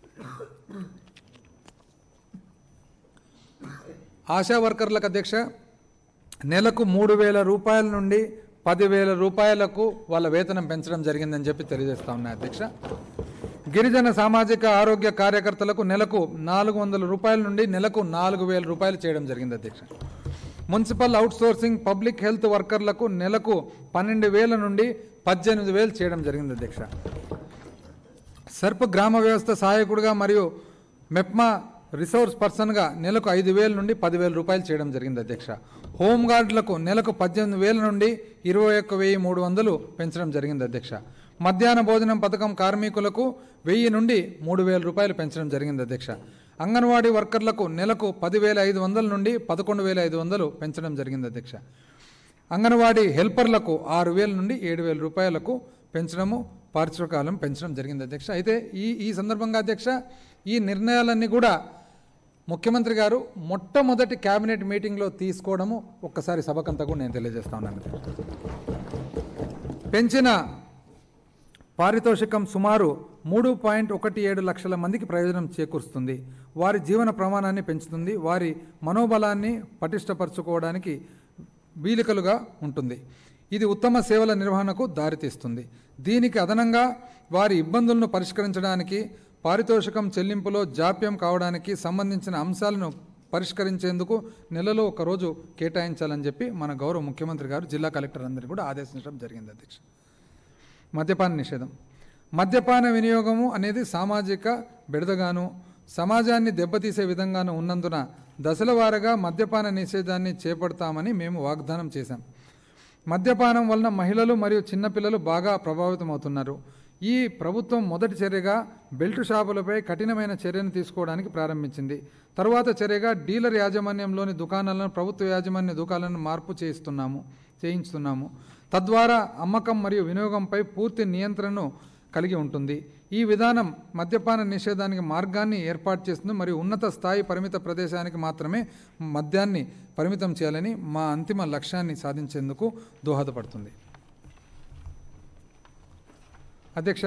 ఆశా వర్కర్లకు అధ్యక్ష నెలకు మూడు వేల రూపాయల నుండి పదివేల రూపాయలకు వాళ్ళ వేతనం పెంచడం జరిగిందని చెప్పి తెలియజేస్తా ఉన్నాయి అధ్యక్ష. గిరిజన సామాజిక ఆరోగ్య కార్యకర్తలకు నెలకు నాలుగు వందల రూపాయల నుండి నెలకు నాలుగు వేల రూపాయలు చేయడం జరిగింది అధ్యక్ష. మున్సిపల్ అవుట్సోర్సింగ్ పబ్లిక్ హెల్త్ వర్కర్లకు నెలకు పన్నెండు వేల నుండి పద్దెనిమిది వేలు చేయడం జరిగింది అధ్యక్ష. సర్ప్ గ్రామ వ్యవస్థ సహాయకుడిగా మరియు మెప్మా రిసోర్స్ పర్సన్గా నెలకు ఐదు వేల నుండి పదివేల రూపాయలు చేయడం జరిగింది అధ్యక్ష. హోంగార్డులకు నెలకు పద్దెనిమిది వేల నుండి ఇరవై ఒక్క వెయ్యి మూడు వందలు పెంచడం జరిగింది అధ్యక్ష. మధ్యాహ్న భోజనం పథకం కార్మికులకు వెయ్యి నుండి మూడు వేల రూపాయలు పెంచడం జరిగింది అధ్యక్ష. అంగన్వాడీ వర్కర్లకు నెలకు పదివేల ఐదు వందల నుండి పదకొండు వేల ఐదు వందలు పెంచడం జరిగింది అధ్యక్ష. అంగన్వాడీ హెల్పర్లకు ఆరు వేల నుండి ఏడు వేల రూపాయలకు పెంచడము పారిశ్రామికాలం పెంచడం జరిగింది అధ్యక్ష. అయితే ఈ ఈ సందర్భంగా అధ్యక్ష ఈ నిర్ణయాలన్నీ కూడా ముఖ్యమంత్రి గారు మొట్టమొదటి కేబినెట్ మీటింగ్లో తీసుకోవడము ఒక్కసారి సభకంతా కూడా నేను తెలియజేస్తా ఉన్నాను. పెంచిన పారితోషికం సుమారు మూడు పాయింట్ ఒకటి ఏడు లక్షల మందికి ప్రయోజనం చేకూరుస్తుంది. వారి జీవన ప్రమాణాన్ని పెంచుతుంది. వారి మనోబలాన్ని పటిష్టపరచుకోవడానికి వీలికలుగా ఉంటుంది. ఇది ఉత్తమ సేవల నిర్వహణకు దారితీస్తుంది. దీనికి అదనంగా వారి ఇబ్బందులను పరిష్కరించడానికి పారితోషికం చెల్లింపులో జాప్యం కావడానికి సంబంధించిన అంశాలను పరిష్కరించేందుకు నెలలో ఒక రోజు కేటాయించాలని చెప్పి మన గౌరవ ముఖ్యమంత్రి గారు జిల్లా కలెక్టర్ అందరినీ కూడా ఆదేశించడం జరిగింది అధ్యక్ష. మద్యపాన నిషేధం. మద్యపాన వినియోగము అనేది సామాజిక బెడదగాను సమాజాన్ని దెబ్బతీసే విధంగానూ ఉన్నందున దశలవారీగా మద్యపాన నిషేధాన్ని చేపడతామని మేము వాగ్దానం చేశాం. మద్యపానం వలన మహిళలు మరియు చిన్నపిల్లలు బాగా ప్రభావితమవుతున్నారు. ఈ ప్రభుత్వం మొదటి చర్యగా బెల్ట్ షాపులపై కఠినమైన చర్యను తీసుకోవడానికి ప్రారంభించింది. తరువాత చర్యగా డీలర్ యాజమాన్యంలోని దుకాణాలను ప్రభుత్వ యాజమాన్య దుకాణాలను మార్పు చేయిస్తున్నాము చేయించుతున్నాము తద్వారా అమ్మకం మరియు వినియోగంపై పూర్తి నియంత్రణను కలిగి ఉంటుంది. ఈ విధానం మద్యపాన నిషేధానికి మార్గాన్ని ఏర్పాటు చేస్తుంది మరియు ఉన్నత స్థాయి పరిమిత ప్రదేశానికి మాత్రమే మద్యాన్ని పరిమితం చేయాలని మా అంతిమ లక్ష్యాన్ని సాధించేందుకు దోహదపడుతుంది. అధ్యక్ష,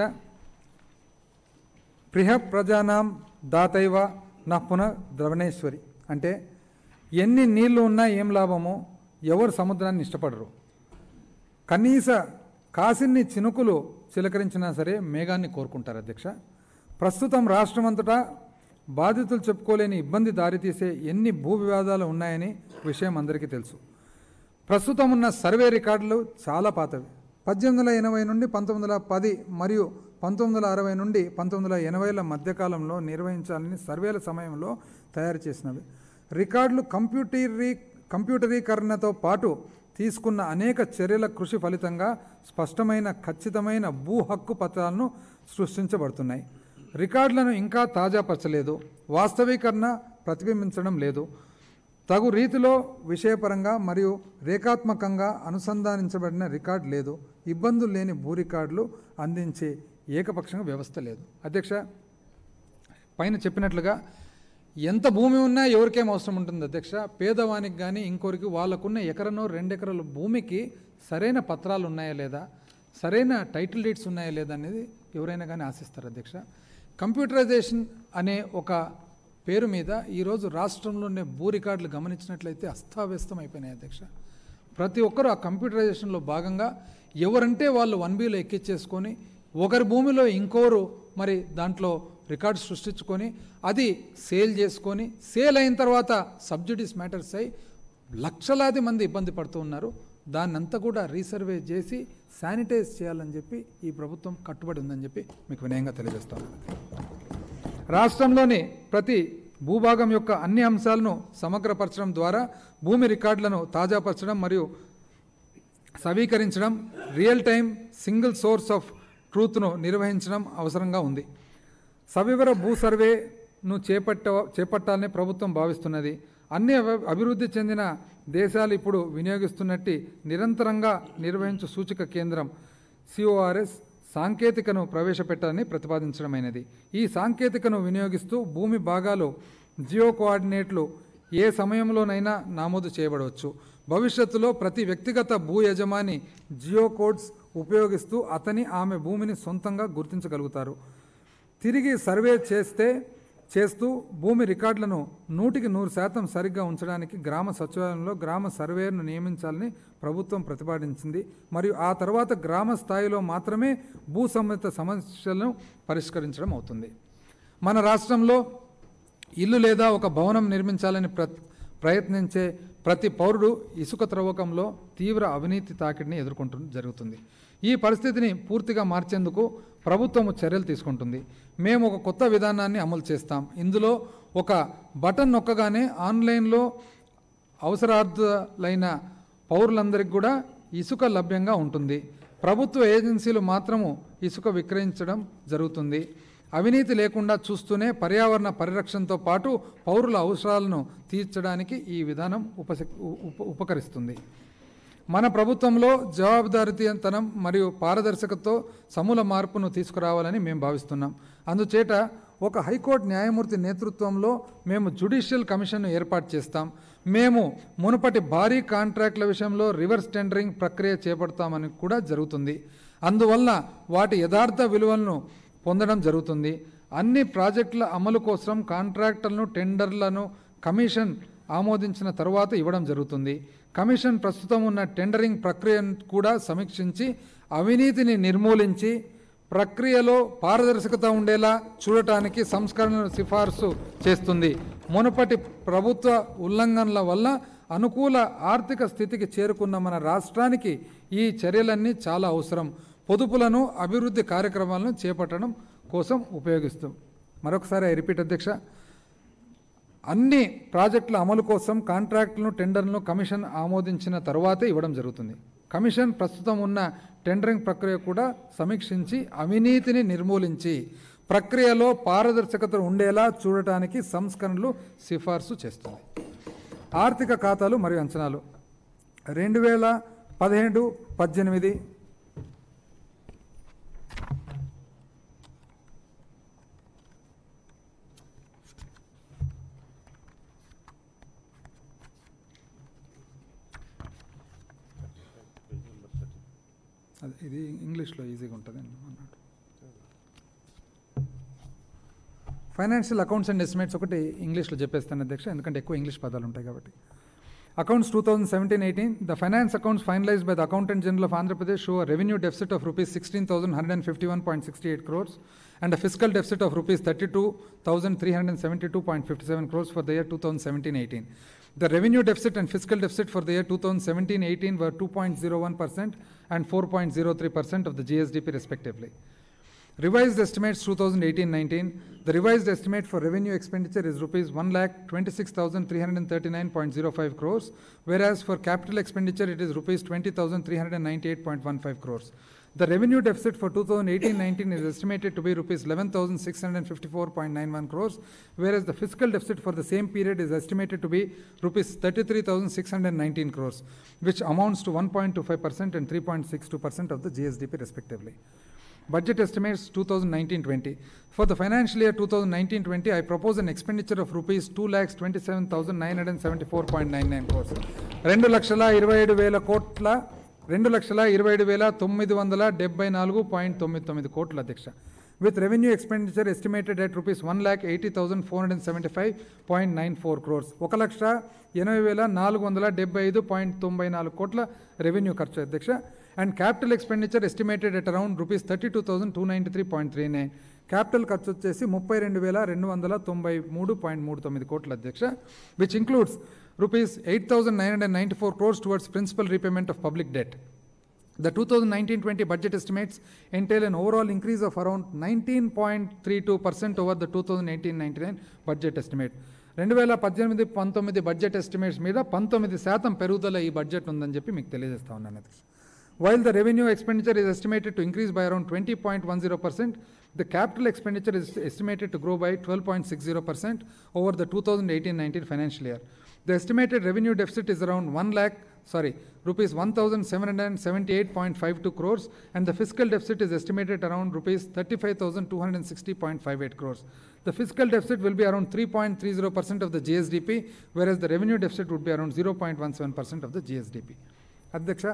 ప్రియ ప్రజానాం దాతైవ నఃపున ద్రవణేశ్వరి అంటే ఎన్ని నీళ్లు ఉన్నా ఏం లాభమో ఎవరు సముద్రాన్ని ఇష్టపడరు. కనీస కాసిన్ని చినుకులు చిలకరించినా సరే మేఘాన్ని కోరుకుంటారు. అధ్యక్ష, ప్రస్తుతం రాష్ట్రమంతటా బాధితులు చెప్పుకోలేని ఇబ్బంది దారితీసే ఎన్ని భూ వివాదాలు ఉన్నాయని విషయం అందరికీ తెలుసు. ప్రస్తుతం ఉన్న సర్వే రికార్డులు చాలా పాతవి. పద్దెనిమిది వందల ఎనభై నుండి పంతొమ్మిది వందల పది మరియు పంతొమ్మిది వందల అరవై నుండి పంతొమ్మిది వందల ఎనభైల మధ్యకాలంలో నిర్వహించాలని సర్వేల సమయంలో తయారు చేసినవి. రికార్డులు కంప్యూటరీ కంప్యూటరీకరణతో పాటు తీసుకున్న అనేక చర్యల కృషి ఫలితంగా స్పష్టమైన ఖచ్చితమైన భూ హక్కు పత్రాలను సృష్టించబడుతున్నాయి. రికార్డులను ఇంకా తాజాపరచలేదు, వాస్తవీకరణ ప్రతిబింబించడం లేదు. తగు రీతిలో విషయపరంగా మరియు రేఖాత్మకంగా అనుసంధానించబడిన రికార్డు లేదు. ఇబ్బందులు లేని భూ రికార్డులు అందించే ఏకపక్షంగా వ్యవస్థ లేదు. అధ్యక్ష, పైన చెప్పినట్లుగా ఎంత భూమి ఉన్నా ఎవరికేం అవసరం ఉంటుంది అధ్యక్ష. పేదవానికి కానీ ఇంకొరికి వాళ్ళకున్న ఎకరనో రెండెకరాల భూమికి సరైన పత్రాలు ఉన్నాయా లేదా, సరైన టైటిల్ డీడ్స్ ఉన్నాయా లేదా అనేది ఎవరైనా కానీ ఆశిస్తారు. అధ్యక్ష, కంప్యూటరైజేషన్ అనే ఒక పేరు మీద ఈరోజు రాష్ట్రంలోనే భూ రికార్డులు గమనించినట్లయితే అస్తావ్యస్తం అయిపోయినాయి. అధ్యక్ష, ప్రతి ఒక్కరూ ఆ కంప్యూటరైజేషన్లో భాగంగా ఎవరంటే వాళ్ళు వన్ బీలో ఎక్కిచ్చేసుకొని ఒకరి భూమిలో ఇంకోరు మరి దాంట్లో రికార్డు సృష్టించుకొని అది సేల్ చేసుకొని సేల్ అయిన తర్వాత సబ్సిడీస్ మ్యాటర్స్ అయి లక్షలాది మంది ఇబ్బంది పడుతూ ఉన్నారు. దాన్నంతా కూడా రీసర్వే చేసి శానిటైజ్ చేయాలని చెప్పి ఈ ప్రభుత్వం కట్టుబడి ఉందని చెప్పి మీకు వినయంగా తెలియజేస్తాను. రాష్ట్రంలోని ప్రతి భూభాగం యొక్క అన్ని అంశాలను సమగ్రపరచడం ద్వారా భూమి రికార్డులను తాజాపరచడం మరియు సవీకరించడం, real time single source of ట్రూత్ను నిర్వహించడం అవసరంగా ఉంది. సవివర భూ సర్వేను చేపట్ట చేపట్టాలని ప్రభుత్వం భావిస్తున్నది. అన్ని అభివృద్ధి చెందిన దేశాలు ఇప్పుడు వినియోగిస్తున్నట్టు నిరంతరంగా నిర్వహించు సూచిక కేంద్రం సిఓఆర్ఎస్ సాంకేతికను ప్రవేశపెట్టాలని ప్రతిపాదించడమైనది. ఈ సాంకేతికను వినియోగిస్తూ భూమి భాగాలు జియో కోఆర్డినేట్లు ఏ సమయంలోనైనా నమోదు చేయబడవచ్చు. భవిష్యత్తులో ప్రతి వ్యక్తిగత భూ యజమాని జియో కోడ్స్ ఉపయోగిస్తూ అతని ఆమె భూమిని సొంతంగా గుర్తించగలుగుతారు. తిరిగి సర్వే చేస్తే చేస్తూ భూమి రికార్డులను నూటికి నూరు శాతం సరిగ్గా ఉంచడానికి గ్రామ సచివాలయంలో గ్రామ సర్వేను నియమించాలని ప్రభుత్వం ప్రతిపాదించింది. మరియు ఆ తర్వాత గ్రామ స్థాయిలో మాత్రమే భూ సంబంధిత సమస్యలను పరిష్కరించడం అవుతుంది. మన రాష్ట్రంలో ఇల్లు లేదా ఒక భవనం నిర్మించాలని ప్ర ప్రయత్నించే ప్రతి పౌరుడు ఇసుక త్రవ్వకంలో తీవ్ర అవినీతి తాకిడిని ఎదుర్కొంటు జరుగుతుంది. ఈ పరిస్థితిని పూర్తిగా మార్చేందుకు ప్రభుత్వం చర్యలు తీసుకుంటుంది. మేము ఒక కొత్త విధానాన్ని అమలు చేస్తాం. ఇందులో ఒక బటన్ నొక్కగానే ఆన్లైన్లో అవసరార్థులైన పౌరులందరికీ కూడా ఇసుక లభ్యంగా ఉంటుంది. ప్రభుత్వ ఏజెన్సీలు మాత్రము ఇసుక విక్రయించడం జరుగుతుంది. అవినీతి లేకుండా చూస్తూనే పర్యావరణ పరిరక్షణతో పాటు పౌరుల అవసరాలను తీర్చడానికి ఈ విధానం ఉప ఉపకరిస్తుంది. మన ప్రభుత్వంలో జవాబుదారీతనం మరియు పారదర్శకతతో సమూల మార్పును తీసుకురావాలని మేము భావిస్తున్నాం. అందుచేత ఒక హైకోర్టు న్యాయమూర్తి నేతృత్వంలో మేము జ్యుడిషియల్ కమిషన్ను ఏర్పాటు చేస్తాం. మేము మునుపటి భారీ కాంట్రాక్టుల విషయంలో రివర్స్ టెండరింగ్ ప్రక్రియ చేపడతామని కూడా జరుగుతుంది. అందువల్ల వాటి యథార్థ విలువలను పొందడం జరుగుతుంది. అన్ని ప్రాజెక్టుల అమలు కోసం కాంట్రాక్టులను టెండర్లను కమిషన్ ఆమోదించిన తరువాత ఇవ్వడం జరుగుతుంది. కమిషన్ ప్రస్తుతం ఉన్న టెండరింగ్ ప్రక్రియను కూడా సమీక్షించి అవినీతిని నిర్మూలించి ప్రక్రియలో పారదర్శకత ఉండేలా చూడటానికి సంస్కరణను సిఫార్సు చేస్తుంది. మునుపటి ప్రభుత్వ ఉల్లంఘనల వల్ల అనుకూల ఆర్థిక స్థితికి చేరుకున్న మన రాష్ట్రానికి ఈ చర్యలన్నీ చాలా అవసరం. పొదుపులను అభివృద్ధి కార్యక్రమాలను చేపట్టడం కోసం ఉపయోగిస్తాం. మరొకసారి ఐ రిపీట్ అధ్యక్ష, అన్ని ప్రాజెక్టుల అమలు కోసం కాంట్రాక్టులను టెండర్లను కమిషన్ ఆమోదించిన తర్వాతే ఇవ్వడం జరుగుతుంది. కమిషన్ ప్రస్తుతం ఉన్న టెండరింగ్ ప్రక్రియ కూడా సమీక్షించి అవినీతిని నిర్మూలించి ప్రక్రియలో పారదర్శకత ఉండేలా చూడటానికి సంస్కరణలు సిఫార్సు చేస్తుంది. ఆర్థిక ఖాతాలు మరియు అంచనాలు రెండు వేల పదిహేడు పద్దెనిమిది ఇది ఇంగ్లీష్లో ఈజీగా ఉంటుంది అన్నాడు. ఫైనాన్షియల్ అకౌంట్స్ అండ్ ఎస్టిమేట్స్ ఒకటి ఇంగ్లీష్లో చెప్పేస్తాను అధ్యక్ష, ఎందుకంటే ఎక్కువ ఇంగ్లీష్ పదాలు ఉంటాయి కాబట్టి. Accounts twenty seventeen eighteen, the finance accounts finalized by the Accountant General of Andhra Pradesh show a revenue deficit of rupees sixteen thousand one hundred fifty-one point six eight crores and a fiscal deficit of rupees thirty-two thousand three hundred seventy-two point five seven crores for the year twenty seventeen eighteen. The revenue deficit and fiscal deficit for the year twenty seventeen eighteen were two point zero one percent and four point zero three percent of the G S D P respectively. Revised estimates twenty eighteen nineteen, the revised estimate for revenue expenditure is rupees one lakh twenty-six thousand three hundred thirty-nine point zero five crores, whereas for capital expenditure it is rupees twenty thousand three hundred ninety-eight point one five crores. The revenue deficit for twenty eighteen nineteen is estimated to be rupees eleven thousand six hundred fifty-four point nine one crores, whereas the fiscal deficit for the same period is estimated to be rupees thirty-three thousand six hundred nineteen crores, which amounts to one point two five percent and three point six two percent of the G S D P respectively. Budget estimates twenty nineteen twenty. For the financial year twenty nineteen twenty, I propose an expenditure of rupees two lakhs twenty-seven thousand nine hundred seventy-four point nine nine crores. రెండు లక్షల ఇరవై ఏడు వేల కోట్ల రెండు లక్షల ఇరవై ఏడు వేల తొమ్మిది వందల డెబ్బై నాలుగు పాయింట్ తొమ్మిది తొమ్మిది కోట్ల అధ్యక్ష. With revenue expenditure estimated at rupees one lakh eighty thousand four hundred seventy-five point nine four crores. ఒక లక్ష ఎనభై వేల నాలుగు వందల డెబ్బై ఐదు పాయింట్ తొంభై నాలుగు కోట్ల రెవెన్యూ ఖర్చు అధ్యక్ష. And capital expenditure estimated at around rupees thirty-two thousand two hundred ninety-three point three nine. Capital ఖర్చు వచ్చేసి ముప్పై రెండు వేల రెండు వందల తొంభై మూడు పాయింట్ మూడు తొమ్మిది కోట్ల అధ్యక్ష, which includes rupees eight thousand nine hundred ninety-four crores towards principal repayment of public debt. The twenty nineteen twenty budget estimates entail an overall increase of around nineteen point three two percent over the twenty eighteen nineteen budget estimate. రెండు వేల పద్దెనిమిది పంతొమ్మిది budget estimates మీద పంతొమ్మిది శాతం పెరుగుదల ఈ budget ఉందని చెప్పి మీకు తెలియజేస్తా ఉన్నాను అధ్యక్ష. While the revenue expenditure is estimated to increase by around twenty point one zero percent, the capital expenditure is estimated to grow by twelve point six zero percent over the twenty eighteen nineteen financial year. The estimated revenue deficit is around one lakh, sorry, rupees one thousand seven hundred seventy-eight point five two crores, and the fiscal deficit is estimated around rupees thirty-five thousand two hundred sixty point five eight crores. The fiscal deficit will be around three point three zero percent of the G S D P, whereas the revenue deficit would be around zero point one seven percent of the G S D P. అధ్యక్ష,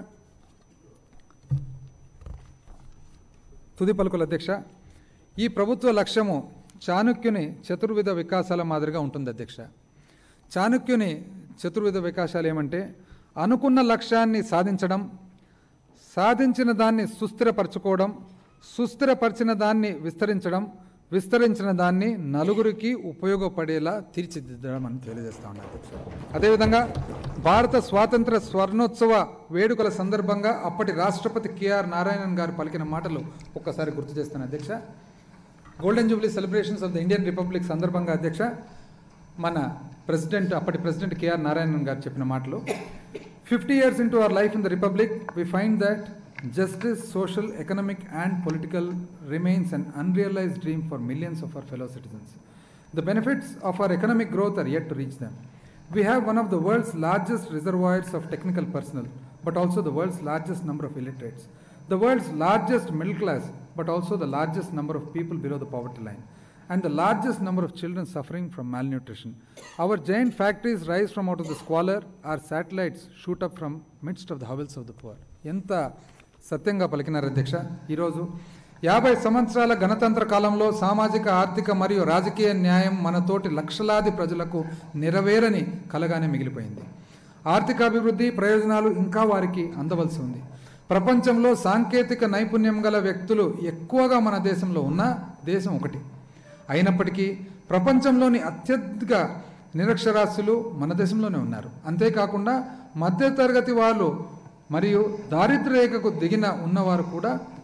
తుది పలుకుల అధ్యక్ష, ఈ ప్రభుత్వ లక్ష్యము చాణక్యుని చతుర్విధ వికాసాల మాదిరిగా ఉంటుంది అధ్యక్ష. చాణక్యుని చతుర్విధ వికాసాలు ఏమంటే అనుకున్న లక్ష్యాన్ని సాధించడం, సాధించిన దాన్ని సుస్థిరపరచుకోవడం, సుస్థిరపరిచిన దాన్ని విస్తరించడం, విస్తరించిన దాన్ని నలుగురికి ఉపయోగపడేలా తీర్చిదిద్దడం అని తెలియజేస్తా ఉన్నాను అధ్యక్ష. అదేవిధంగా భారత స్వాతంత్ర స్వర్ణోత్సవ వేడుకల సందర్భంగా అప్పటి రాష్ట్రపతి కెఆర్ నారాయణన్ గారు పలికిన మాటలు ఒక్కసారి గుర్తు చేస్తాను అధ్యక్ష. Golden jubilee celebrations of the Indian republic సందర్భంగా అధ్యక్ష మన ప్రెసిడెంట్ అప్పటి ప్రెసిడెంట్ కెఆర్ నారాయణన్ గారు చెప్పిన మాటలు, fifty years into our life in the republic we find that justice, social, economic and political remains an unrealized dream for millions of our fellow citizens. The benefits of our economic growth are yet to reach them. We have one of the world's largest reservoirs of technical personnel, but also the world's largest number of illiterates. The world's largest middle class, but also the largest number of people below the poverty line, and the largest number of children suffering from malnutrition. Our giant factories rise from out of the squalor, our satellites shoot up from midst of the hovels of the poor. ఎంత సత్యంగా పలికినారు అధ్యక్ష. ఈరోజు యాభై సంవత్సరాల గణతంత్ర కాలంలో సామాజిక, ఆర్థిక మరియు రాజకీయ న్యాయం మనతోటి లక్షలాది ప్రజలకు నెరవేరని కలగానే మిగిలిపోయింది. ఆర్థికాభివృద్ధి ప్రయోజనాలు ఇంకా వారికి అందవలసి ఉంది. ప్రపంచంలో సాంకేతిక నైపుణ్యం గల వ్యక్తులు ఎక్కువగా మన దేశంలో ఉన్న దేశం ఒకటి. అయినప్పటికీ ప్రపంచంలోని అత్యధిక నిరక్షరాస్యులు మన దేశంలోనే ఉన్నారు. అంతేకాకుండా మధ్యతరగతి వాళ్ళు మరియు దారిద్ర్య రేఖకు దిగిన ఉన్నవారు కూడా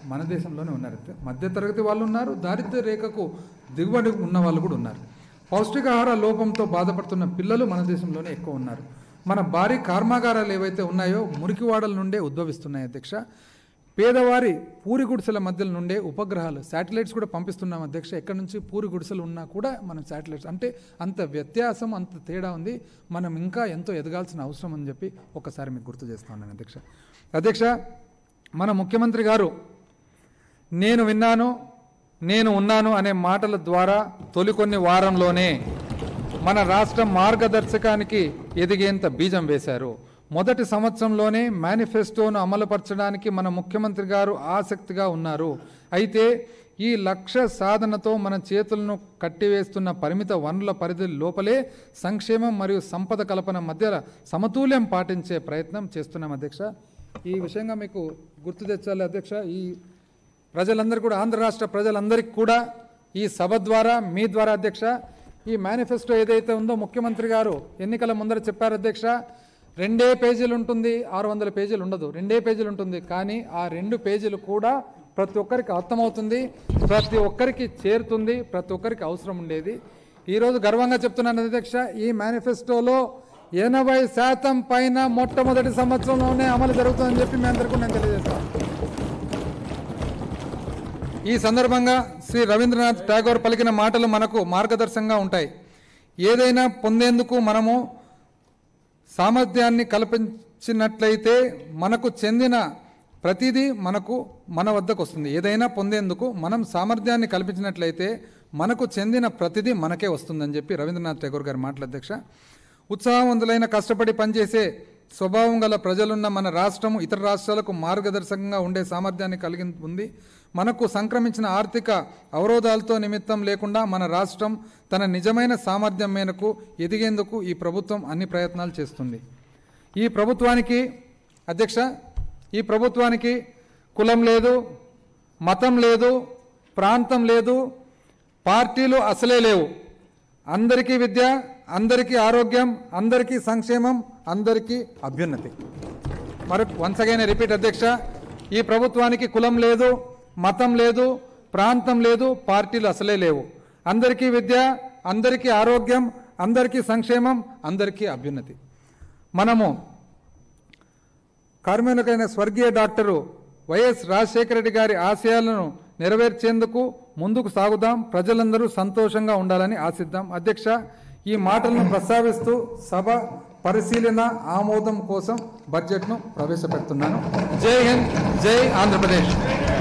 మన దేశంలోనే ఉన్నారు. మధ్యతరగతి వాళ్ళు ఉన్నారు, దారిద్ర్య రేఖకు దిగుబడి ఉన్న వాళ్ళు కూడా ఉన్నారు. పౌష్టికాహార లోపంతో బాధపడుతున్న పిల్లలు మన దేశంలోనే ఎక్కువ ఉన్నారు. మన భారీ కర్మాగారాలు ఏవైతే ఉన్నాయో మురికివాడల నుండే ఉద్భవిస్తున్నాయి అధ్యక్ష. పేదవారి పూరి గుడిసెల మధ్యల నుండే ఉపగ్రహాలు శాటిలైట్స్ కూడా పంపిస్తున్నాం అధ్యక్ష. ఎక్కడి నుంచి పూరి గుడిసెలు ఉన్నా కూడా మనం శాటిలైట్స్, అంటే అంత వ్యత్యాసం, అంత తేడా ఉంది. మనం ఇంకా ఎంతో ఎదగాల్సిన అవసరం అని చెప్పి ఒకసారి మీకు గుర్తు చేస్తా ఉన్నాను అధ్యక్ష. అధ్యక్ష, మన ముఖ్యమంత్రి గారు నేను విన్నాను, నేను ఉన్నాను అనే మాటల ద్వారా తొలి కొన్ని వారంలోనే మన రాష్ట్ర మార్గదర్శకానికి ఎదిగేంత బీజం వేశారు. మొదటి సంవత్సరంలోనే మేనిఫెస్టోను అమలుపరచడానికి మన ముఖ్యమంత్రి గారు ఆసక్తిగా ఉన్నారు. అయితే ఈ లక్ష్య సాధనతో మన చేతులను కట్టివేస్తున్న పరిమిత వనరుల పరిధి లోపలే సంక్షేమం మరియు సంపద కల్పన మధ్య సమతుల్యం పాటించే ప్రయత్నం చేస్తున్నాం అధ్యక్ష. ఈ విషయంగా మీకు గుర్తు తెచ్చాలి అధ్యక్ష. ఈ ప్రజలందరూ కూడా, ఆంధ్ర రాష్ట్ర ప్రజలందరికీ కూడా ఈ సభ ద్వారా, మీ ద్వారా అధ్యక్ష, ఈ మేనిఫెస్టో ఏదైతే ఉందో ముఖ్యమంత్రి గారు ఎన్నికల ముందర చెప్పారు అధ్యక్ష, రెండే పేజీలు ఉంటుంది, ఆరు వందల పేజీలు ఉండదు, రెండే పేజీలు ఉంటుంది. కానీ ఆ రెండు పేజీలు కూడా ప్రతి ఒక్కరికి అర్థమవుతుంది, ప్రతి ఒక్కరికి చేరుతుంది, ప్రతి ఒక్కరికి అవసరం ఉండేది. ఈరోజు గర్వంగా చెప్తున్నాను అధ్యక్ష, ఈ మేనిఫెస్టోలో ఎనభై శాతం పైన మొట్టమొదటి సంవత్సరంలోనే అమలు జరుగుతుందని చెప్పి మీ అందరికీ నేను తెలియజేస్తాను. ఈ సందర్భంగా శ్రీ రవీంద్రనాథ్ ఠాగూర్ పలికిన మాటలు మనకు మార్గదర్శకంగా ఉంటాయి. ఏదైనా పొందేందుకు మనము సామర్థ్యాన్ని కల్పించినట్లయితే మనకు చెందిన ప్రతిదీ మనకు మన వద్దకు వస్తుంది. ఏదైనా పొందేందుకు మనం సామర్థ్యాన్ని కల్పించినట్లయితే మనకు చెందిన ప్రతిదీ మనకే వస్తుందని చెప్పి రవీంద్రనాథ్ ఠాగూర్ గారి మాటలు అధ్యక్ష. ఉత్సాహవంతులైన కష్టపడి పనిచేసే స్వభావం గల ప్రజలున్న మన రాష్ట్రం ఇతర రాష్ట్రాలకు మార్గదర్శకంగా ఉండే సామర్థ్యాన్ని కలిగి ఉంది. మనకు సంక్రమించిన ఆర్థిక అవరోధాలతో నిమిత్తం లేకుండా మన రాష్ట్రం తన నిజమైన సామర్థ్యం మేరకు ఎదిగేందుకు ఈ ప్రభుత్వం అన్ని ప్రయత్నాలు చేస్తుంది. ఈ ప్రభుత్వానికి అధ్యక్ష, ఈ ప్రభుత్వానికి కులం లేదు, మతం లేదు, ప్రాంతం లేదు, పార్టీలు అసలే లేవు. అందరికీ విద్య, అందరికీ ఆరోగ్యం, అందరికీ సంక్షేమం, అందరికీ అభ్యున్నతి. మరి వన్స్ అగైన్ రిపీట్ అధ్యక్ష, ఈ ప్రభుత్వానికి కులం లేదు, మతం లేదు, ప్రాంతం లేదు, పార్టీలు అసలే లేవు. అందరికీ విద్య, అందరికీ ఆరోగ్యం, అందరికీ సంక్షేమం, అందరికీ అభ్యున్నతి. మనము కార్మికులైన స్వర్గీయ డాక్టరు వైఎస్ రాజశేఖర రెడ్డి గారి ఆశయాలను నెరవేర్చేందుకు ముందుకు సాగుదాం. ప్రజలందరూ సంతోషంగా ఉండాలని ఆశిద్దాం. అధ్యక్ష, ఈ మాటలను ప్రస్తావిస్తూ సభ పరిశీలన ఆమోదం కోసం బడ్జెట్ను ప్రవేశపెడుతున్నాను. జై హింద్, జై ఆంధ్రప్రదేశ్.